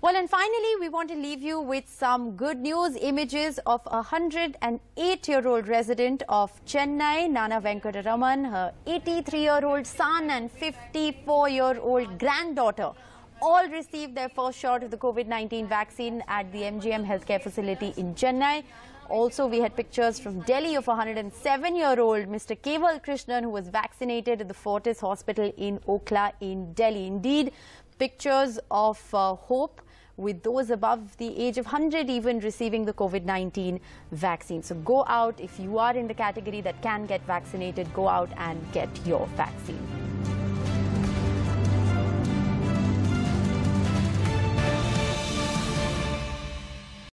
Well, and finally, we want to leave you with some good news. Images of a 108-year-old resident of Chennai, Nana Venkataraman, her 83-year-old son and 54-year-old granddaughter all received their first shot of the COVID-19 vaccine at the MGM healthcare facility in Chennai. Also, we had pictures from Delhi of a 107-year-old Mr. Kewal Krishan, who was vaccinated at the Fortis Hospital in Okhla in Delhi. Indeed, pictures of hope, with those above the age of 100 even receiving the COVID-19 vaccine. So go out, if you are in the category that can get vaccinated, go out and get your vaccine.